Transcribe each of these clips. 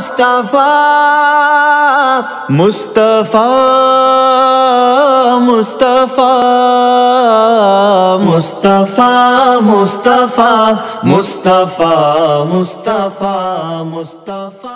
मुस्तफ़ा मुस्तफ़ा मुस्तफ़ा मुस्तफ़ा मुस्तफ़ा मुस्तफ़ा मुस्तफ़ा मुस्तफ़ा।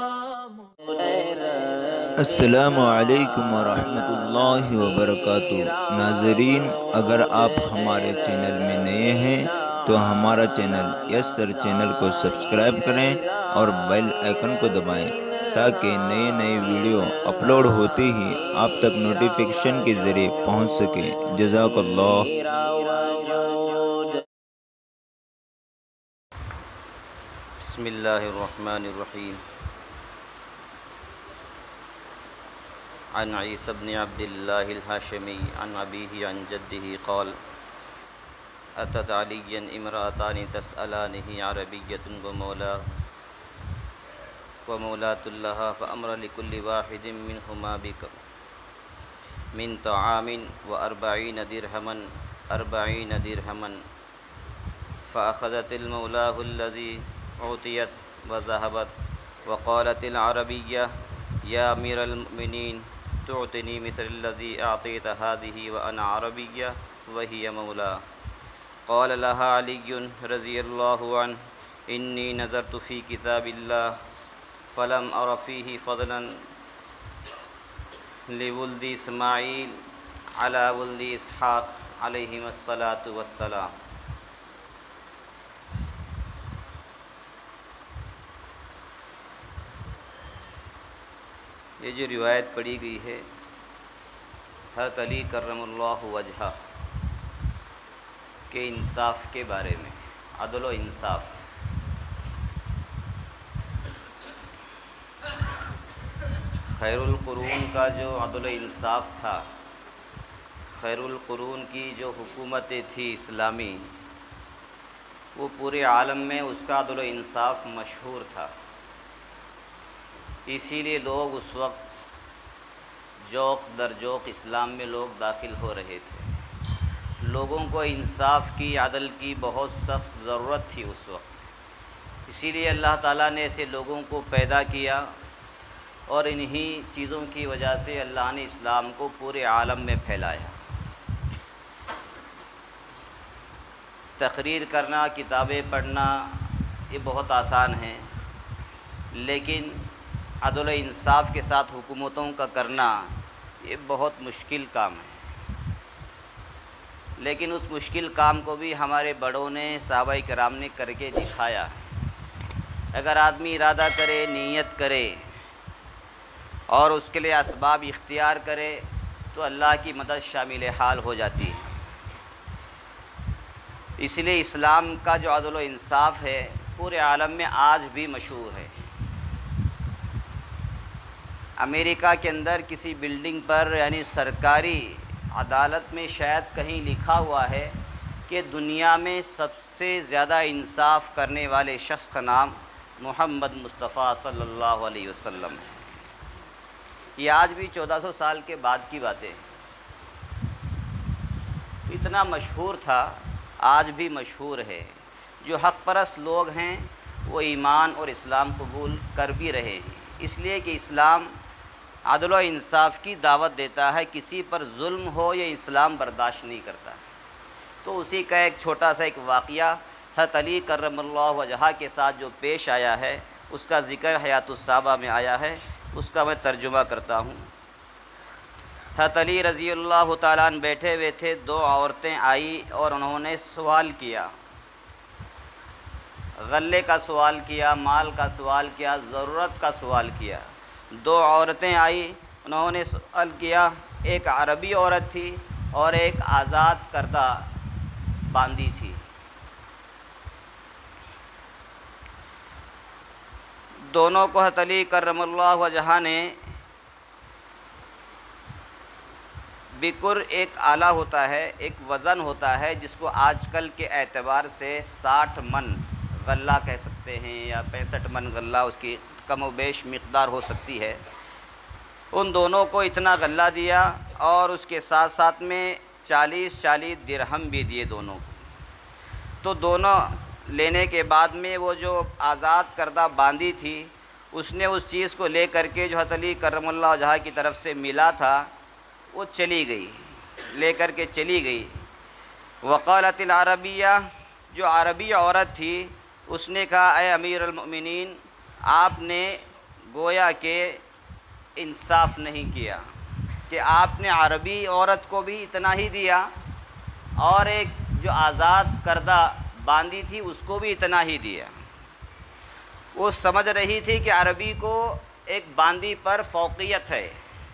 अस्सलामु अलैकुम वरहमतुल्लाहि वबरकातुहू। नाज़रीन, अगर आप हमारे चैनल में नए हैं तो हमारा चैनल यस्सर चैनल को सब्सक्राइब करें और बेल आइकन को दबाएं ताकि नए नए वीडियो अपलोड होते ही आप तक नोटिफिकेशन के ज़रिए पहुंच सके। जज़ाकल्लाह। बिस्मिल्लाहिर्रहमानिर्रहीम। अन ईसा इब्न अब्दिल्लाहिल हाशिमी अन अबीही अन जद्दिही क़ाल अतत अलिय्यन इमरातानि तसअलानिही अरबिय्यतुन व मौलातुल्लहा फ़अमरा लिकुल्लि वाहिदिन मिनहुमा मिन तआमिन व अर्बईन दिरहमन फ़अख़ज़तिल मौलाहु अल्लज़ी उतियत व ज़हबत व क़ालतिल अरबिय्या या अमीरल मुमिनीन तुअतिनी मिस्लल्लज़ी अअतैत हाज़िही व अना अरबिय्या व हिय मौला। क़ाल लहा अलिय्युन रज़ियल्लाहु अन्हु इन्नी नज़रतु फ़ी किताबिल्लाह फ़लम अर फ़ीहि फ़ज़लन लिवुल्दी इस्माईल अला वुल्दी इसहाक़ अलैहिमुस्सलातु वस्सलाम। ये जो रिवायत पढ़ी गई है हज़रत अली करमल्लाहु वजहा के इंसाफ के बारे में, अदल व इंसाफ। खैरुल कुरून का जो अदल व इंसाफ था, खैरुल कुरून की जो हुकूमतें थी इस्लामी, वो पूरे आलम में उसका अदल व इंसाफ मशहूर था। इसीलिए लोग उस वक्त जोक दर जोक इस्लाम में लोग दाखिल हो रहे थे। लोगों को इंसाफ की, अदल की बहुत सख्त ज़रूरत थी उस वक्त। इसीलिए अल्लाह ताला ने ऐसे लोगों को पैदा किया और इन्हीं चीज़ों की वजह से अल्लाह ने इस्लाम को पूरे आलम में फैलाया। तकरीर करना, किताबें पढ़ना ये बहुत आसान है, लेकिन अदल व इंसाफ के साथ हुकूमतों का करना ये बहुत मुश्किल काम है। लेकिन उस मुश्किल काम को भी हमारे बड़ों ने, सहाबाए किराम ने करके दिखाया है। अगर आदमी इरादा करे, नीयत करे और उसके लिए असबाब इख्तियार करे तो अल्लाह की मदद शामिल हाल हो जाती है। इसलिए इस्लाम का जो अदल व इंसाफ है पूरे आलम में आज भी मशहूर है। अमेरिका के अंदर किसी बिल्डिंग पर, यानी सरकारी अदालत में शायद कहीं लिखा हुआ है कि दुनिया में सबसे ज़्यादा इंसाफ करने वाले शख्स का नाम मोहम्मद मुस्तफ़ा सल्लल्लाहु अलैहि वसल्लम है। ये आज भी 1400 साल के बाद की बातें हैं। इतना मशहूर था, आज भी मशहूर है। जो हक़ परस्त लोग हैं वो ईमान और इस्लाम कबूल कर भी रहे हैं, इसलिए कि इस्लाम अदल व इंसाफ की दावत देता है। किसी पर जुल्म हो ये इस्लाम बर्दाश्त नहीं करता। तो उसी का एक छोटा सा एक वाक़या हज़रत अली करमल्लाहु वजहा के साथ जो पेश आया है उसका ज़िक्र हयातुस्सहाबा में आया है, उसका मैं तर्जुमा करता हूँ। हज़रत अली रज़ियल्लाहु ताला अन्हु बैठे हुए थे, दो औरतें आई और उन्होंने सवाल किया, गल्ले का सवाल किया, माल का सवाल किया, ज़रूरत का सवाल किया। दो औरतें आई, उन्होंने सवाल किया। एक अरबी औरत थी और एक आज़ाद करदा बांदी थी। दोनों को हज़रत अली करमल्लाहु वजहा ने बिकुर एक आला होता है, एक वज़न होता है जिसको आजकल के एतबार से 60 मन गल्ला कह सकते हैं या 65 मन गल्ला, उसकी कम व बेश मिक़दार हो सकती है। उन दोनों को इतना गल्ला दिया और उसके साथ साथ में 40-40 दिरहम भी दिए दोनों को। तो दोनों लेने के बाद में वो जो आज़ाद करदा बांदी थी उसने उस चीज़ को ले करके जो हज़रत अली करमल्लाहु वजहा की तरफ से मिला था वो चली गई, ले करके चली गई। वक़ालतिल अरबिया, जो अरबी औरत थी उसने कहा, अय अमीरुल मोमिनीन, आपने गोया के इंसाफ नहीं किया कि आपने अरबी औरत को भी इतना ही दिया और एक जो आज़ाद करदा बांदी थी उसको भी इतना ही दिया। वो समझ रही थी कि अरबी को एक बांदी पर फ़ौक़ियत है,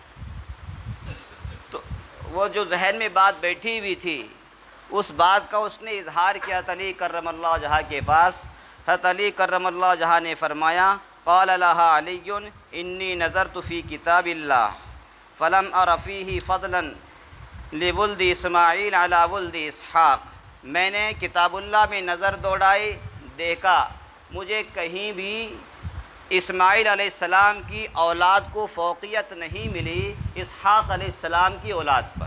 तो वो जो जहन में बात बैठी हुई थी उस बात का उसने इजहार किया हज़रत अली करमल्लाहु वजहा के पास। हज़रत अली करमल्लाहु वजहा ने फरमाया, क़ाल लहा अलियुन इन्नी नज़रतु फ़ी किताबिल्लाह फ़लम अर फ़ीही फ़ज़लन लिवुल्दी इस्माईल अला वुल्दी इसहाक़। मैंने किताबुल्लाह में नज़र दौड़ाई, देखा मुझे कहीं भी इस्माईल अलैहिस्सलाम की औलाद को फ़ौक़ियत नहीं मिली इसहाक़ अलैहिस्सलाम की औलाद पर।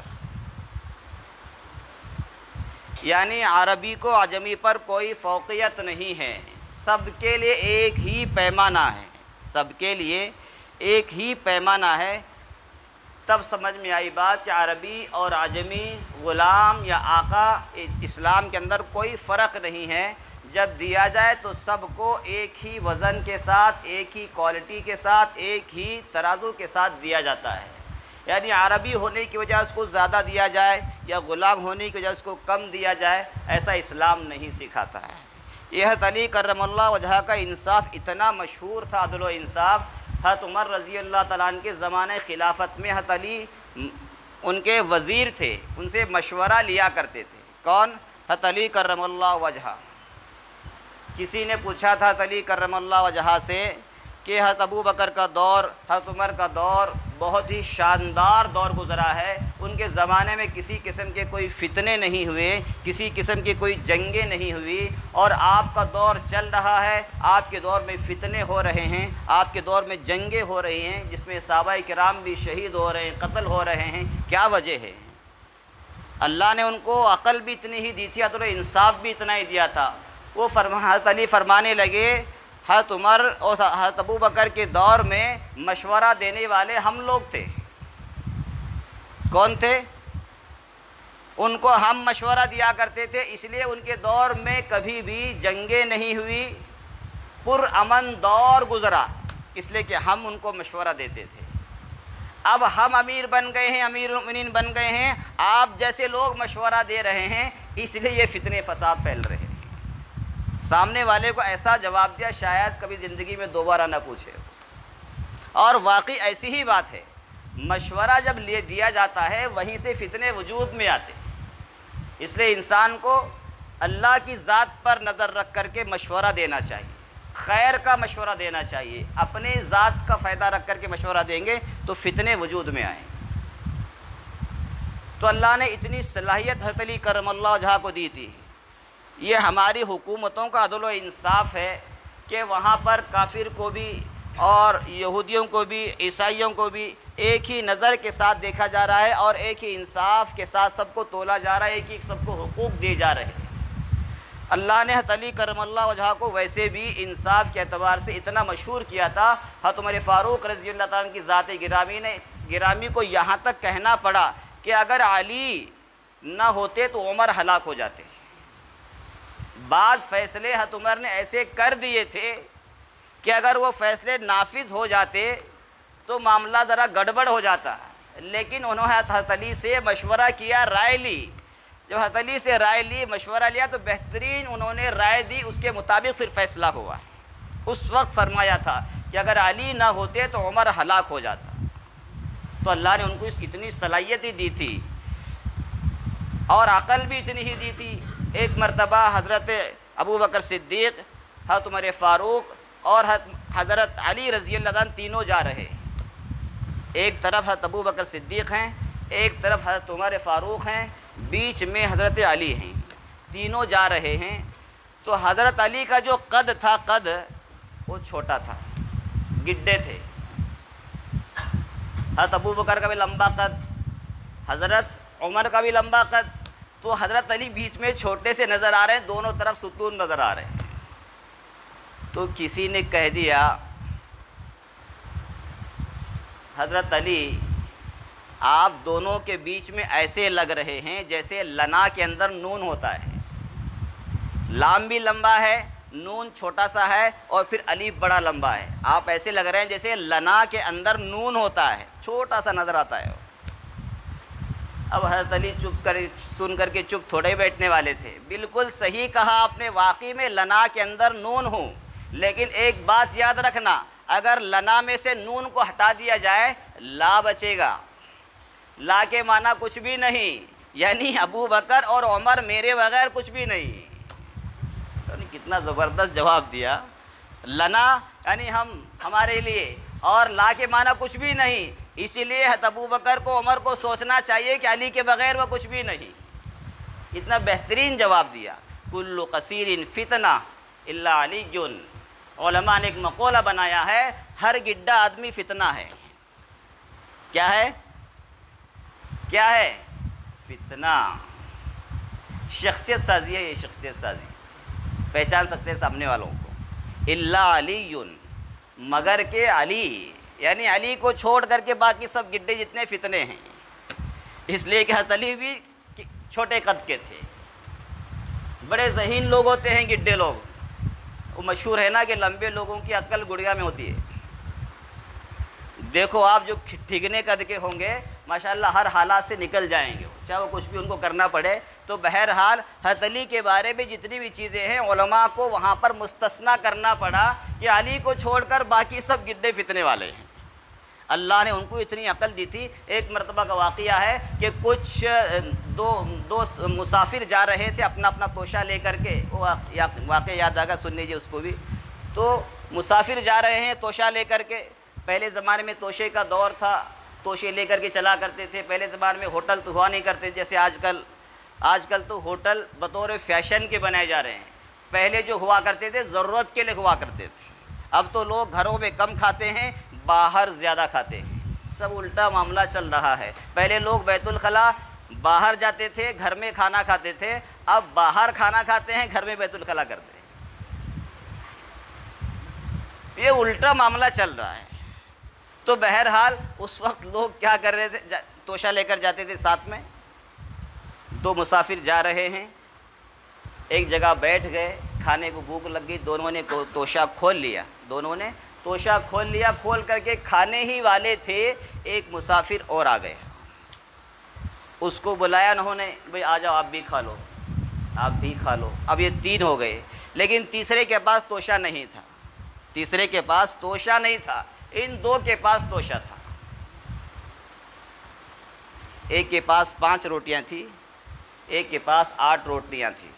यानी अरबी को अजमी पर कोई फ़ौक़ियत नहीं है, सबके लिए एक ही पैमाना है, सबके लिए एक ही पैमाना है। तब समझ में आई बात कि अरबी और अजमी, ग़ुलाम या आका, इस्लाम के अंदर कोई फ़र्क नहीं है। जब दिया जाए तो सबको एक ही वज़न के साथ, एक ही क्वालिटी के साथ, एक ही तराजू के साथ दिया जाता है। यानी अरबी होने की वजह उसको ज़्यादा दिया जाए या ग़ुलाम होने की वजह उसको कम दिया जाए, ऐसा इस्लाम नहीं सिखाता है। यह हज़रत अली करमल्लाहु वजहा का इंसाफ इतना मशहूर था, अदल व इंसाफ। हज़रत उमर रज़ी अल्लाह तआला अन्हु के ज़माने खिलाफत में हज़रत अली उनके वज़ीर थे, उनसे मशवरा लिया करते थे। कौन? हज़रत अली करमल्लाहु वजहा। किसी ने पूछा था हज़रत अली करमल्लाहु वजहा से कि हज़रत अबू बकर का दौर, हज़रत उमर का दौर बहुत ही शानदार दौर गुज़रा है, उनके ज़माने में किसी किस्म के कोई फितने नहीं हुए, किसी किस्म की कोई जंगें नहीं हुई, और आपका दौर चल रहा है, आपके दौर में फितने हो रहे हैं, आपके दौर में जंगें हो रही हैं जिसमें सहाबाए किराम भी शहीद हो रहे हैं, कत्ल हो रहे हैं, क्या वजह है? अल्लाह ने उनको अक़ल भी इतनी ही दी थी, अदल व इंसाफ भी इतना ही दिया था। वो हज़रत अली फरमाने लगे, हज़रत उमर और हज़रत अबू बकर के दौर में मशवरा देने वाले हम लोग थे। कौन थे? उनको हम मशवरा दिया करते थे, इसलिए उनके दौर में कभी भी जंगें नहीं हुई, पुरअमन दौर गुज़रा, इसलिए कि हम उनको मशवरा देते थे। अब हम अमीर बन गए हैं, अमीरुल मोमिनीन बन गए हैं, आप जैसे लोग मशवरा दे रहे हैं, इसलिए ये फितने फसाद फैल रहे हैं। सामने वाले को ऐसा जवाब दिया शायद कभी ज़िंदगी में दोबारा ना पूछे। और वाकई ऐसी ही बात है, मशवरा जब ले दिया जाता है वहीं से फितने वजूद में आते हैं। इसलिए इंसान को अल्लाह की ज़ात पर नज़र रख कर के मशवरा देना चाहिए, खैर का मशवरा देना चाहिए। अपने ज़ात का फ़ायदा रख कर के मशवरा देंगे तो फितने वजूद में आए। तो अल्लाह ने इतनी सलाहियत हज़रत अली करमल्लाहु वजहा को दी थी। ये हमारी हुकूमतों का अदल व इंसाफ है कि वहाँ पर काफिर को भी और यहूदियों को भी, ईसाइयों को भी एक ही नज़र के साथ देखा जा रहा है और एक ही इंसाफ के साथ सबको तोला जा रहा है, एक ही सबको हुकूक दिए जा रहे हैं। अल्लाह ने हज़रत अली करमल्लाहु वजहा को वैसे भी इंसाफ के अतबार से इतना मशहूर किया था। हज़रत उमर फ़ारूक रज़ी अल्लाह तआला की ज़ात गिरामी को यहाँ तक कहना पड़ा कि अगर अली न होते तो उमर हलाक हो जाते। बाद फ़ैसले हज़रत उमर ने ऐसे कर दिए थे कि अगर वो फ़ैसले नाफिज हो जाते तो मामला ज़रा गड़बड़ हो जाता, लेकिन उन्होंने हज़रत अली से मशवरा किया, राय ली। जब हज़रत अली से राय ली, मशवरा लिया, तो बेहतरीन उन्होंने राय दी, उसके मुताबिक फिर फ़ैसला हुआ। उस वक्त फरमाया था कि अगर अली ना होते तो उमर हलाक हो जाता। तो अल्लाह ने उनको इतनी सलाहियत ही दी थी और अक़ल भी इतनी ही दी थी। एक मरतबा हज़रत अबू बकर सिद्दीक़, हज़रत उमर फ़ारूक और हज़रत अली रज़ी अल्लाह अन्हु तीनों जा रहे हैं। एक तरफ हज़रत अबू बकर सिद्दीक़ हैं, एक तरफ हज़रत उमर फ़ारूक हैं, बीच में हज़रत अली हैं। तीनों जा रहे हैं। तो हज़रत अली का जो कद था, कद वो छोटा था, गिड्डे थे। हज़रत अबू बकर का भी लंबा कद, हज़रत उमर का भी लंबा कद, तो हज़रत अली बीच में छोटे से नज़र आ रहे हैं, दोनों तरफ सुतून नज़र आ रहे हैं। तो किसी ने कह दिया हज़रत अली आप दोनों के बीच में ऐसे लग रहे हैं जैसे लना के अंदर नून होता है। लाम भी लंबा है, नून छोटा सा है और फिर अलीफ बड़ा लंबा है। आप ऐसे लग रहे हैं जैसे लना के अंदर नून होता है, छोटा सा नज़र आता है। अब हज़रत अली सुन करके चुप थोड़े ही बैठने वाले थे। बिल्कुल सही कहा आपने, वाकई में लना के अंदर नून हूँ, लेकिन एक बात याद रखना, अगर लना में से नून को हटा दिया जाए ला बचेगा। ला के माना कुछ भी नहीं, यानी अबू बकर और उमर मेरे बगैर कुछ भी नहीं। तो कितना ज़बरदस्त जवाब दिया। लना यानी हम, हमारे लिए, और ला के माना कुछ भी नहीं। इसीलिए अबू बकर को, उमर को सोचना चाहिए कि अली के बगैर वह कुछ भी नहीं। इतना बेहतरीन जवाब दिया। कुल्लु कसीरिन फितना इल्ला अलीजुन। उलमा ने एक मक़ौला बनाया है, हर गिड्डा आदमी फितना है। क्या है? क्या है? फितना। शख्सियत साजी है ये, शख्सियत साजी। पहचान सकते हैं सामने वालों को। इल्ला अलीयुन, मगर के अली, यानी अली को छोड़ करके बाकी सब गिड्डे जितने फितने हैं। इसलिए कि हज़रत अली भी छोटे कद के थे। बड़े ज़हीन लोग होते हैं गिड्डे लोग। वो मशहूर है ना कि लंबे लोगों की अक्ल गुड़िया में होती है। देखो आप जो ठिगने कद के होंगे माशाल्लाह हर हालात से निकल जाएंगे, चाहे वो कुछ भी उनको करना पड़े। तो बहरहाल हज़रत अली के बारे में जितनी भी चीज़ें हैं उलमा को वहाँ पर मुस्तस्ना करना पड़ा कि अली को छोड़कर बाकी सब गिड्डे फितने वाले हैं। अल्लाह ने उनको इतनी अकल दी थी। एक मरतबा का वाक़या है कि कुछ दो मुसाफिर जा रहे थे अपना अपना तोशा लेकर के। वो वाक़या याद आएगा, सुन लीजिए उसको भी। तो मुसाफिर जा रहे हैं तोशा लेकर के। पहले ज़माने में तोशे का दौर था, तोशे लेकर के चला करते थे। पहले ज़माने में होटल तो हुआ नहीं करते जैसे आजकल तो होटल बतौर फ़ैशन के बनाए जा रहे हैं। पहले जो हुआ करते थे ज़रूरत के लिए हुआ करते थे। अब तो लोग घरों में कम खाते हैं, बाहर ज़्यादा खाते हैं। सब उल्टा मामला चल रहा है। पहले लोग बैतुल खला बाहर जाते थे, घर में खाना खाते थे। अब बाहर खाना खाते हैं, घर में बैतुल खला करते हैं। ये उल्टा मामला चल रहा है। तो बहरहाल उस वक्त लोग क्या कर रहे थे, तोशा लेकर जाते थे साथ में। दो मुसाफिर जा रहे हैं, एक जगह बैठ गए, खाने को भूख लग गई, दोनों ने तोशा खोल लिया। खोल करके खाने ही वाले थे। एक मुसाफिर और आ गए, उसको बुलाया उन्होंने, भाई आ जाओ आप भी खा लो, आप भी खा लो। अब ये 3 हो गए, लेकिन तीसरे के पास तोशा नहीं था। इन 2 के पास तोशा था। एक के पास 5 रोटियां थी, एक के पास 8 रोटियां थी।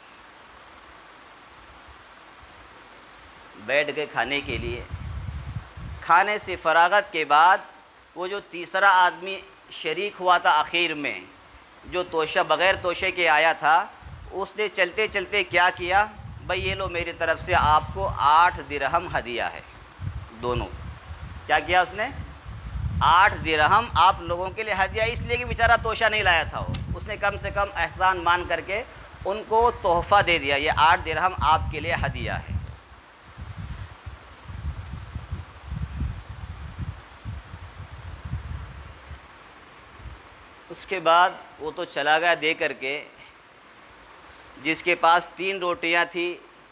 बैठ गए खाने के लिए। खाने से फरागत के बाद वो जो तीसरा आदमी शरीक हुआ था आखिर में, जो तोशा बग़ैर तोशे के आया था, उसने चलते चलते क्या किया, भाई ये लो मेरी तरफ से आपको 8 दिरहम हदिया है। दोनों क्या किया उसने, 8 दिरहम आप लोगों के लिए हदिया। इसलिए कि बेचारा तोशा नहीं लाया था वो, उसने कम से कम एहसान मान करके उनको तोहफ़ा दे दिया, ये 8 दिरहम आपके लिए हदिया है। उसके बाद वो तो चला गया दे करके। जिसके पास 3 रोटियां थी,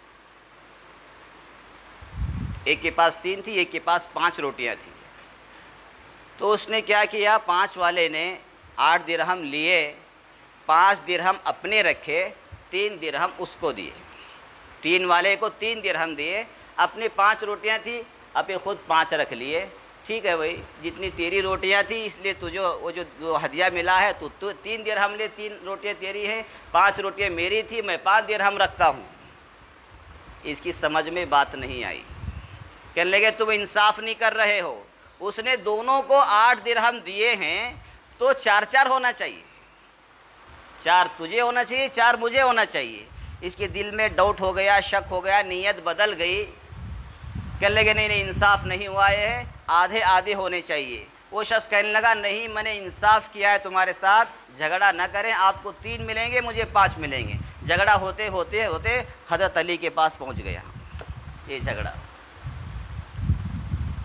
एक के पास 3 थी, एक के पास 5 रोटियां थी। तो उसने क्या किया, 5 वाले ने 8 दिरहम लिए, 5 दिरहम अपने रखे, 3 दिरहम उसको दिए। 3 वाले को 3 दिरहम दिए, अपने 5 रोटियां थी, अपने खुद 5 रख लिए। ठीक है भाई, जितनी तेरी रोटियां थी इसलिए तुझे वो जो हदिया मिला है तो 3 दिरहम ले, 3 रोटियां तेरी हैं, 5 रोटियां मेरी थी, मैं 5 दिरहम रखता हूँ। इसकी समझ में बात नहीं आई। कहने लगे तुम इंसाफ नहीं कर रहे हो। उसने दोनों को 8 दिरहम दिए हैं तो 4-4 होना चाहिए, 4 तुझे होना चाहिए, 4 मुझे होना चाहिए। इसके दिल में डाउट हो गया, शक हो गया, नीयत बदल गई। कहने लगे नहीं इंसाफ नहीं हुआ है, आधे आधे होने चाहिए। वो शख्स कहने लगा नहीं, मैंने इंसाफ किया है तुम्हारे साथ, झगड़ा न करें, आपको 3 मिलेंगे, मुझे 5 मिलेंगे। झगड़ा होते होते होते हज़रत अली के पास पहुंच गया ये झगड़ा।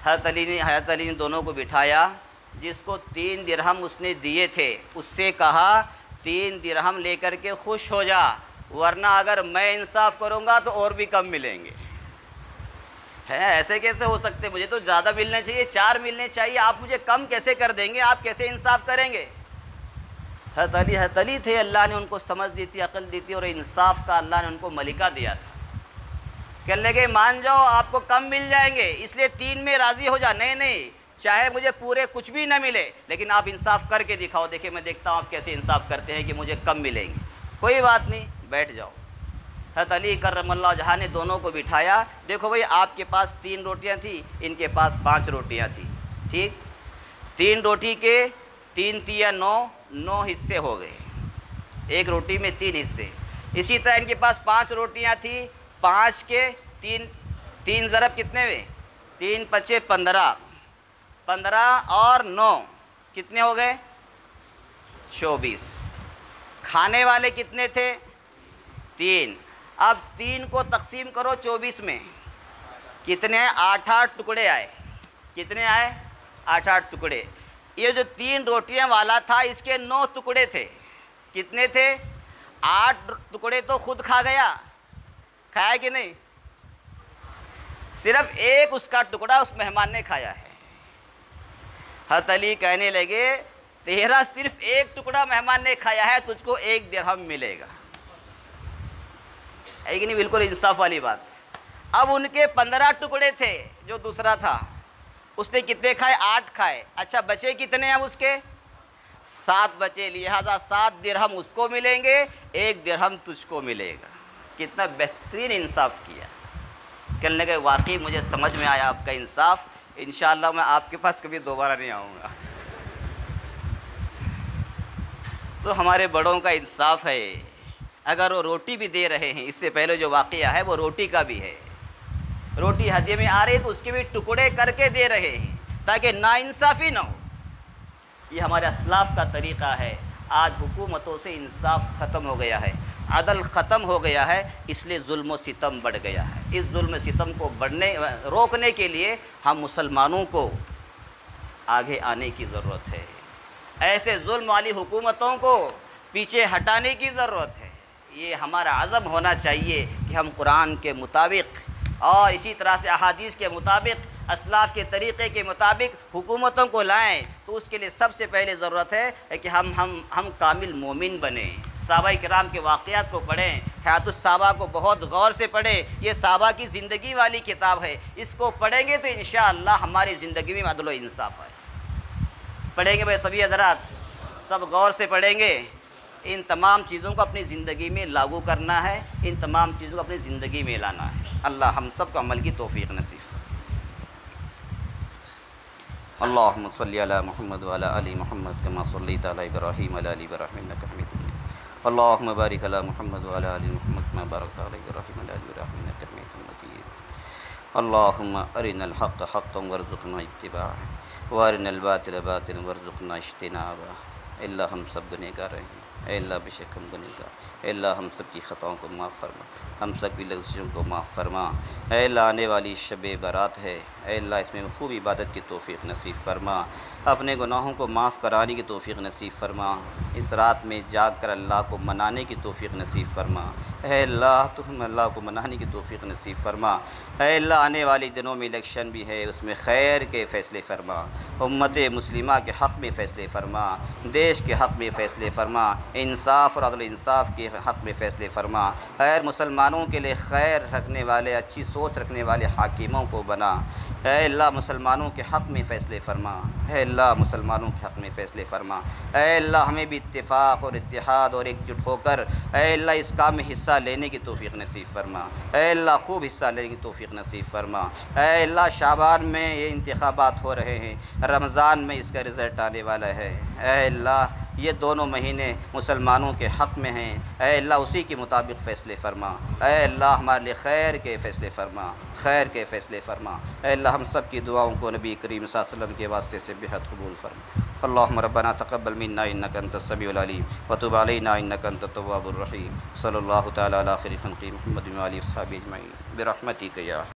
हज़रत अली ने दोनों को बिठाया। जिसको 3 दिरहम उसने दिए थे उससे कहा 3 दिरहम लेकर के खुश हो जा, वरना अगर मैं इंसाफ करूँगा तो और भी कम मिलेंगे। है ऐसे कैसे हो सकते, मुझे तो ज़्यादा मिलने चाहिए, 4 मिलने चाहिए, आप मुझे कम कैसे कर देंगे, आप कैसे इंसाफ करेंगे। हज़रत अली थे, अल्लाह ने उनको समझ दी थी, अक्ल दी थी, और इंसाफ का अल्लाह ने उनको मलिका दिया था। कहने लगे मान जाओ आपको कम मिल जाएंगे, इसलिए 3 में राज़ी हो जा। नहीं, चाहे मुझे पूरे कुछ भी ना मिले, लेकिन आप इंसाफ करके दिखाओ, देखिए मैं देखता हूँ आप कैसे इंसाफ करते हैं कि मुझे कम मिलेंगे। कोई बात नहीं, बैठ जाओ। हज़रत अली करमल्लाहु वजहा ने दोनों को बिठाया। देखो भाई, आपके पास 3 रोटियाँ थी, इनके पास 5 रोटियाँ थी, ठीक। 3 रोटी के 3 तिया 9 हिस्से हो गए, एक रोटी में 3 हिस्से। इसी तरह इनके पास 5 रोटियाँ थी, 5 के 3 ज़रब कितने हुए, 3 पचे 15, 15 और 9 कितने हो गए, 24। खाने वाले कितने थे, 3। अब 3 को तकसीम करो 24 में, कितने आए, 8-8 टुकड़े आए। कितने आए, 8-8 टुकड़े। ये जो 3 रोटियां वाला था इसके 9 टुकड़े थे। कितने थे, 8 टुकड़े तो खुद खा गया, खाया कि नहीं, सिर्फ एक उसका टुकड़ा उस मेहमान ने खाया है। हज़रत अली कहने लगे तेरा सिर्फ एक टुकड़ा मेहमान ने खाया है, तुझको 1 दिरहम मिलेगा। है कि नहीं, बिल्कुल इंसाफ वाली बात। अब उनके 15 टुकड़े थे, जो दूसरा था उसने कितने खाए, 8 खाए। अच्छा बचे कितने अब उसके, 7 बचे, लिहाजा 7 दिरहम उसको मिलेंगे, 1 दिरहम तुझको मिलेगा। कितना बेहतरीन इंसाफ किया। कहने लगे वाकई मुझे समझ में आया आपका इंसाफ, इंशाअल्लाह मैं आपके पास कभी दोबारा नहीं आऊँगा। तो हमारे बड़ों का इंसाफ है। अगर वो रोटी भी दे रहे हैं, इससे पहले जो वाक़या है वो रोटी का भी है, रोटी हदिये में आ रही है तो उसके भी टुकड़े करके दे रहे हैं ताकि नाइंसाफ़ी ना हो। ये हमारे असलाफ़ का तरीक़ा है। आज हुकूमतों से इंसाफ ख़त्म हो गया है, अदल ख़त्म हो गया है, इसलिए जुल्म व सितम बढ़ गया है। इस जुल्म सितम को रोकने के लिए हम मुसलमानों को आगे आने की ज़रूरत है। ऐसे जुल्म वाली हुकूमतों को पीछे हटाने की ज़रूरत है। ये हमारा अज़म होना चाहिए कि हम कुरान के मुताबिक और इसी तरह से अहादीस के मुताबिक, असलाफ़ के तरीक़े के मुताबिक हुकूमतों को लाएं। तो उसके लिए सबसे पहले ज़रूरत है कि हम कामिल मोमिन बने। सहाबा किराम के वाक़यात को पढ़ें, हयातुस सहाबा को बहुत गौर से पढ़ें। ये सहाबा की ज़िंदगी वाली किताब है, इसको पढ़ेंगे तो इंशाअल्लाह हमारी ज़िंदगी में अदल व इंसाफ़ है। पढ़ेंगे भाई सभी हज़रात, सब गौर से पढ़ेंगे। इन तमाम चीज़ों को अपनी ज़िंदगी में लागू करना है, इन तमाम चीज़ों को अपनी ज़िंदगी में लाना है। अल्लाह हम सब को अमल की तौफ़ीक़ नसीब फरमाए। अल्लाहुम्मा सल्लि अला मुहम्मद व अला आलि मुहम्मद कमा सल्लैता अला इब्राहीम व अला आलि इब्राहीम इन्नका हमीदुम मजीद। अल्लाहुम्मा बारिक अला मुहम्मद व अला आलि मुहम्मद कमा बारकता अला इब्राहीम व अला आलि इब्राहीम इन्नका हमीदुम मजीद। अल्लाहुम्मा अरिनल हक़्क़ हक़्क़न वरज़ुक़ना इत्तिबाअह व अरिनल बातिल बातिलन वरज़ुक़ना इज्तिनाबह। अल्लाह हम सब गुनहगार हैं, अल्लाह बेशक हम गुनहगार, अल्लाह हम सब की ख़ताओं को माफ़ फरमा, हम सब की लग़ज़ियों को माफ़ फरमा। अल्लाह आने वाली शब बारात है, अल्लाह इसमें खूब इबादत की तौफ़ीक़ नसीब फरमा, अपने गुनाहों को माफ़ कराने की तौफ़ीक़ नसीब फरमा, इस रात में जाग कर अल्लाह को मनाने की तौफ़ीक़ नसीब फरमा। अल्लाह तो हम अल्लाह को मनाने की तौफ़ीक़ नसीब फरमा। अल्लाह आने वाले दिनों में इलेक्शन भी है, उसमें खैर के फ़ैसले फरमा, उम्मत मुस्लिमा के हक़ में फ़ैसले फरमा, देश के हक़ में फ़ैसले फरमा, इंसाफ़ और अदल इंसाफ़ के हक़ में फ़ैसले फरमा। खैर मुसलमानों के लिए खैर रखने वाले, अच्छी सोच रखने वाले हाकिमों को बना। अल्लाह मुसलमानों के हक़ में फ़ैसले फरमा, अल्लाह मुसलमानों के हक़ में फ़ैसले फरमा। अल्लाह हमें भी इत्तिफ़ाक़ और इत्तिहाद और एकजुट होकर अल्लाह इस काम में हिस्सा लेने की तौफ़ीक़ नसीब फरमा। अल्लाह खूब हिस्सा लेने की तौफ़ीक़ नसीब फरमा। अल्लाह शाबान में ये इंतख़ाबात हो रहे हैं, रमज़ान में इसका रिज़ल्ट आने वाला है। अल्लाह ये दोनों महीने मुसलमानों के हक़ में हैं, अल्लाह उसी के मुताबिक फ़ैसले फ़रमा। अल्लाह हमारे लिए खैर के फ़ैसले फ़रमा, खैर के फ़ैसले फ़रमा। अल्लाह हम सब की दुआओं को नबी करीम सल्लल्लाहु अलैहि वसल्लम के वास्ते से बेहद कबूल फ़रमा। अल्लाहुम्मा रब्बना तक़ब्बल मिन्ना इन्नका अंतस समीउल अलीम व तुब अलैना इन्नका अंतत तव्वाबुर रहीम। सल्लल्लाहु तआला अला खैरि ख़ल्क़ि मुहम्मद व आलिहि व अस्हाबिहि अजमईन बिरहमतिका या